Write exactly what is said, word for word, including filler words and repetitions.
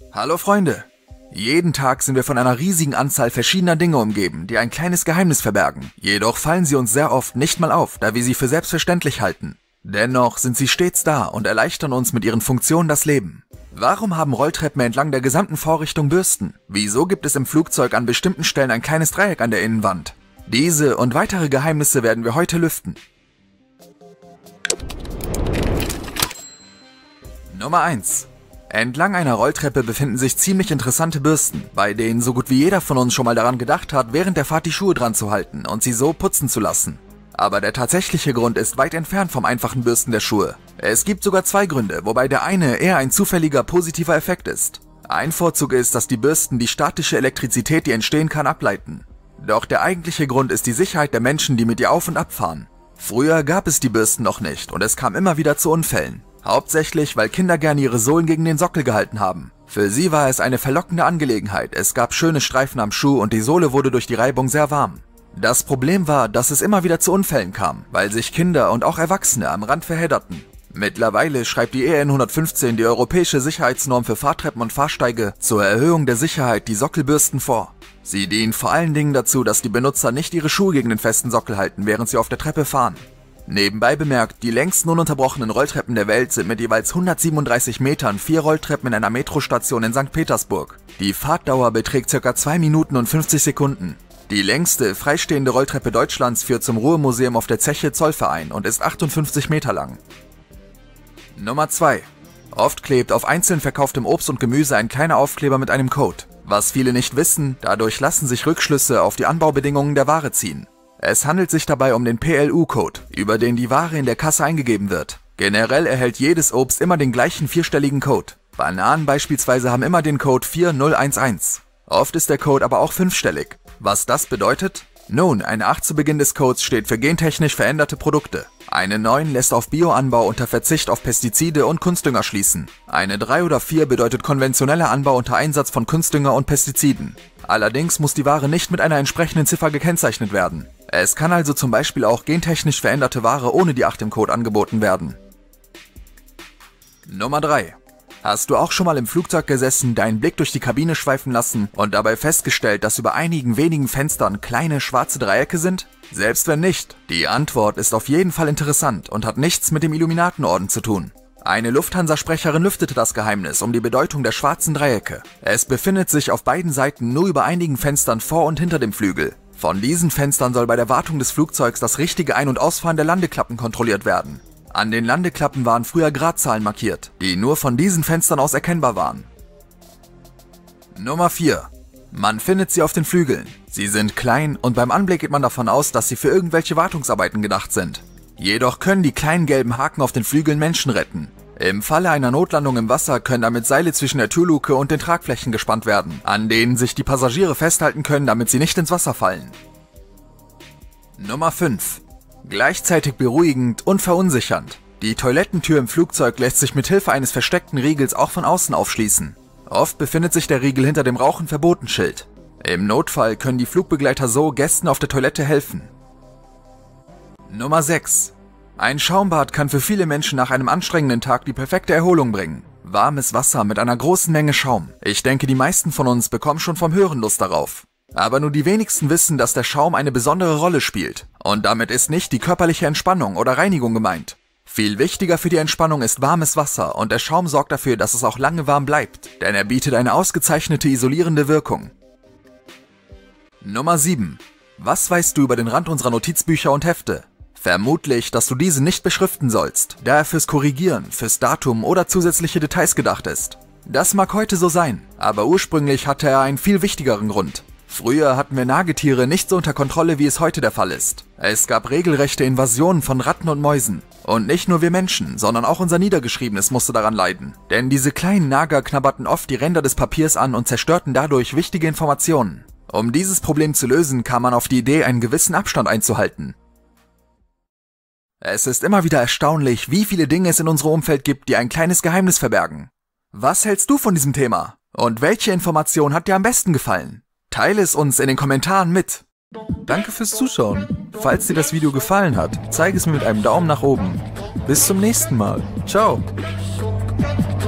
Hallo Freunde! Jeden Tag sind wir von einer riesigen Anzahl verschiedener Dinge umgeben, die ein kleines Geheimnis verbergen. Jedoch fallen sie uns sehr oft nicht mal auf, da wir sie für selbstverständlich halten. Dennoch sind sie stets da und erleichtern uns mit ihren Funktionen das Leben. Warum haben Rolltreppen entlang der gesamten Vorrichtung Bürsten? Wieso gibt es im Flugzeug an bestimmten Stellen ein kleines Dreieck an der Innenwand? Diese und weitere Geheimnisse werden wir heute lüften. Nummer eins. Entlang einer Rolltreppe befinden sich ziemlich interessante Bürsten, bei denen so gut wie jeder von uns schon mal daran gedacht hat, während der Fahrt die Schuhe dran zu halten und sie so putzen zu lassen. Aber der tatsächliche Grund ist weit entfernt vom einfachen Bürsten der Schuhe. Es gibt sogar zwei Gründe, wobei der eine eher ein zufälliger positiver Effekt ist. Ein Vorzug ist, dass die Bürsten die statische Elektrizität, die entstehen kann, ableiten. Doch der eigentliche Grund ist die Sicherheit der Menschen, die mit ihr auf- und abfahren. Früher gab es die Bürsten noch nicht und es kam immer wieder zu Unfällen. Hauptsächlich, weil Kinder gerne ihre Sohlen gegen den Sockel gehalten haben. Für sie war es eine verlockende Angelegenheit, es gab schöne Streifen am Schuh und die Sohle wurde durch die Reibung sehr warm. Das Problem war, dass es immer wieder zu Unfällen kam, weil sich Kinder und auch Erwachsene am Rand verhedderten. Mittlerweile schreibt die E N hundertfünfzehn, die europäische Sicherheitsnorm für Fahrtreppen und Fahrsteige, zur Erhöhung der Sicherheit die Sockelbürsten vor. Sie dienen vor allen Dingen dazu, dass die Benutzer nicht ihre Schuhe gegen den festen Sockel halten, während sie auf der Treppe fahren. Nebenbei bemerkt, die längsten ununterbrochenen Rolltreppen der Welt sind mit jeweils hundertsiebenunddreißig Metern vier Rolltreppen in einer Metrostation in Sankt Petersburg. Die Fahrtdauer beträgt ca. zwei Minuten und fünfzig Sekunden. Die längste freistehende Rolltreppe Deutschlands führt zum Ruhemuseum auf der Zeche Zollverein und ist achtundfünfzig Meter lang. Nummer zwei. Oft klebt auf einzeln verkauftem Obst und Gemüse ein kleiner Aufkleber mit einem Code. Was viele nicht wissen, dadurch lassen sich Rückschlüsse auf die Anbaubedingungen der Ware ziehen. Es handelt sich dabei um den P L U-Code, über den die Ware in der Kasse eingegeben wird. Generell erhält jedes Obst immer den gleichen vierstelligen Code. Bananen beispielsweise haben immer den Code vier null eins eins. Oft ist der Code aber auch fünfstellig. Was das bedeutet? Nun, eine acht zu Beginn des Codes steht für gentechnisch veränderte Produkte. Eine neun lässt auf Bioanbau unter Verzicht auf Pestizide und Kunstdünger schließen. Eine drei oder vier bedeutet konventioneller Anbau unter Einsatz von Kunstdünger und Pestiziden. Allerdings muss die Ware nicht mit einer entsprechenden Ziffer gekennzeichnet werden. Es kann also zum Beispiel auch gentechnisch veränderte Ware ohne die acht im Code angeboten werden. Nummer drei. Hast du auch schon mal im Flugzeug gesessen, deinen Blick durch die Kabine schweifen lassen und dabei festgestellt, dass über einigen wenigen Fenstern kleine schwarze Dreiecke sind? Selbst wenn nicht, die Antwort ist auf jeden Fall interessant und hat nichts mit dem Illuminatenorden zu tun. Eine Lufthansa-Sprecherin lüftete das Geheimnis um die Bedeutung der schwarzen Dreiecke. Es befindet sich auf beiden Seiten nur über einigen Fenstern vor und hinter dem Flügel. Von diesen Fenstern soll bei der Wartung des Flugzeugs das richtige Ein- und Ausfahren der Landeklappen kontrolliert werden. An den Landeklappen waren früher Gradzahlen markiert, die nur von diesen Fenstern aus erkennbar waren. Nummer vier. Man findet sie auf den Flügeln. Sie sind klein und beim Anblick geht man davon aus, dass sie für irgendwelche Wartungsarbeiten gedacht sind. Jedoch können die kleinen gelben Haken auf den Flügeln Menschen retten. Im Falle einer Notlandung im Wasser können damit Seile zwischen der Türluke und den Tragflächen gespannt werden, an denen sich die Passagiere festhalten können, damit sie nicht ins Wasser fallen. Nummer fünf. Gleichzeitig beruhigend und verunsichernd. Die Toilettentür im Flugzeug lässt sich mit Hilfe eines versteckten Riegels auch von außen aufschließen. Oft befindet sich der Riegel hinter dem Rauchen-Verboten-Schild. Im Notfall können die Flugbegleiter so Gästen auf der Toilette helfen. Nummer sechs. Ein Schaumbad kann für viele Menschen nach einem anstrengenden Tag die perfekte Erholung bringen. Warmes Wasser mit einer großen Menge Schaum. Ich denke, die meisten von uns bekommen schon vom Hören Lust darauf. Aber nur die wenigsten wissen, dass der Schaum eine besondere Rolle spielt. Und damit ist nicht die körperliche Entspannung oder Reinigung gemeint. Viel wichtiger für die Entspannung ist warmes Wasser und der Schaum sorgt dafür, dass es auch lange warm bleibt, denn er bietet eine ausgezeichnete isolierende Wirkung. Nummer sieben. Was weißt du über den Rand unserer Notizbücher und Hefte? Vermutlich, dass du diese nicht beschriften sollst, da er fürs Korrigieren, fürs Datum oder zusätzliche Details gedacht ist. Das mag heute so sein, aber ursprünglich hatte er einen viel wichtigeren Grund. Früher hatten wir Nagetiere nicht so unter Kontrolle, wie es heute der Fall ist. Es gab regelrechte Invasionen von Ratten und Mäusen. Und nicht nur wir Menschen, sondern auch unser Niedergeschriebenes musste daran leiden. Denn diese kleinen Nager knabberten oft die Ränder des Papiers an und zerstörten dadurch wichtige Informationen. Um dieses Problem zu lösen, kam man auf die Idee, einen gewissen Abstand einzuhalten. Es ist immer wieder erstaunlich, wie viele Dinge es in unserem Umfeld gibt, die ein kleines Geheimnis verbergen. Was hältst du von diesem Thema? Und welche Information hat dir am besten gefallen? Teile es uns in den Kommentaren mit. Danke fürs Zuschauen. Falls dir das Video gefallen hat, zeige es mir mit einem Daumen nach oben. Bis zum nächsten Mal. Ciao.